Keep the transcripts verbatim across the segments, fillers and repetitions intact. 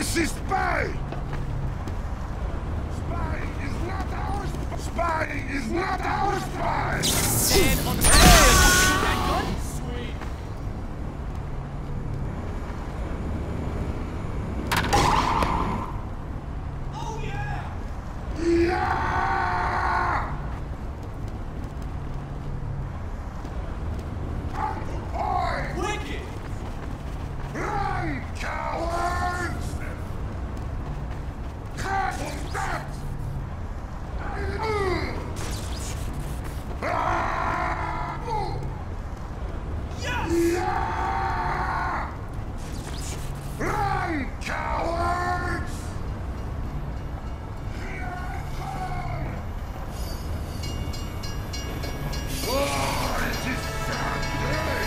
Fascist spy! Spy is not our spy! Spy is not our spy! And on the that gun? Sweet. Oh yeah! Yeah! Ahoy! Wicked! Run, cowards! Cut that! Yes! Yeah! Run, cowards! Oh, it is sad day!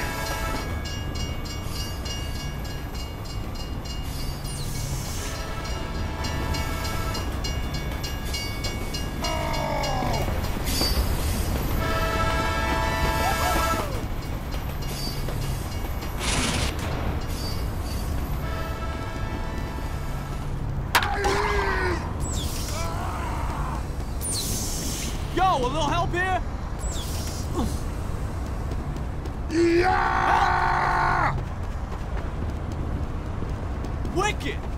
Yo, a little help here? Yeah! Wicked!